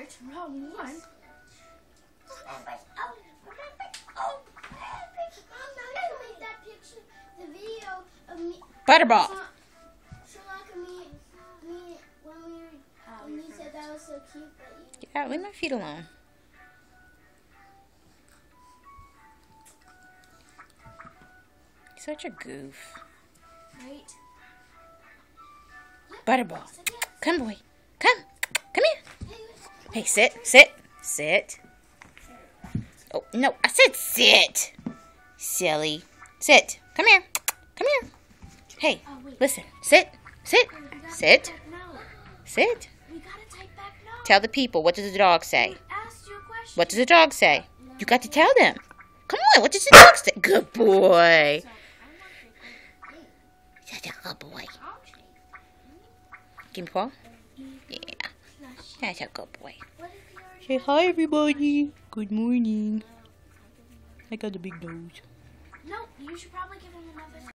What? Wrong one. Butterball. So like me when you said that was so cute, but you. Yeah, leave my feet alone. You're such a goof. Right. Butterball. Come, boy. Come. Come here. Hey, sit. Sit. Sit. Oh, no. I said sit. Silly. Sit. Come here. Come here. Hey, listen. Sit. Sit. Sit. Sit. We gotta type back no. Tell the people. What does the dog say? Ask you a question. What does the dog say? You got to tell them. Come on. What does the dog say? Good boy. Such a good boy. Give me a paw. Yeah. That's a good boy. Say hi, everybody. Good morning. I got a big nose. No, you should probably give him another.